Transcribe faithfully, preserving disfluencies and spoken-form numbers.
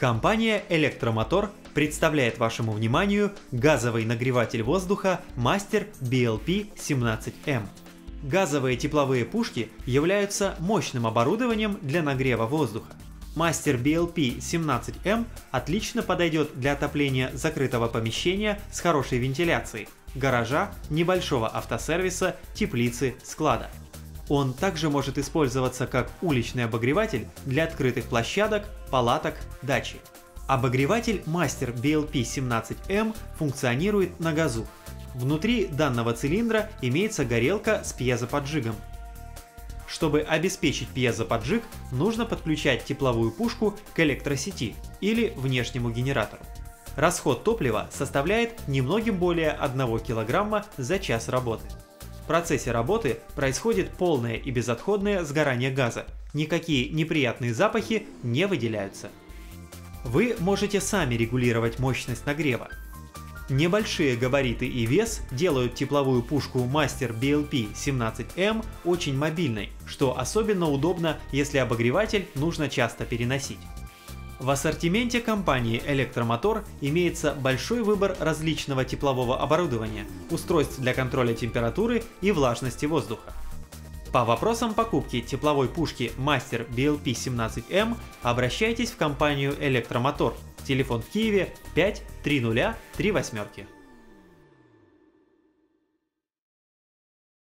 Компания «Электромотор» представляет вашему вниманию газовый нагреватель воздуха Master би эл пи семнадцать эм. Газовые тепловые пушки являются мощным оборудованием для нагрева воздуха. Master би эл пи семнадцать эм отлично подойдет для отопления закрытого помещения с хорошей вентиляцией, гаража, небольшого автосервиса, теплицы, склада. Он также может использоваться как уличный обогреватель для открытых площадок, палаток, дачи. Обогреватель Master би эл пи семнадцать эм функционирует на газу. Внутри данного цилиндра имеется горелка с пьезоподжигом. Чтобы обеспечить пьезоподжиг, нужно подключать тепловую пушку к электросети или внешнему генератору. Расход топлива составляет немногим более одного килограмма за час работы. В процессе работы происходит полное и безотходное сгорание газа, никакие неприятные запахи не выделяются. Вы можете сами регулировать мощность нагрева. Небольшие габариты и вес делают тепловую пушку Master би эл пи семнадцать эм очень мобильной, что особенно удобно, если обогреватель нужно часто переносить. В ассортименте компании «Электромотор» имеется большой выбор различного теплового оборудования, устройств для контроля температуры и влажности воздуха. По вопросам покупки тепловой пушки Master би эл пи семнадцать эм обращайтесь в компанию «Электромотор». Телефон в Киеве пять три нуля три восьмерки.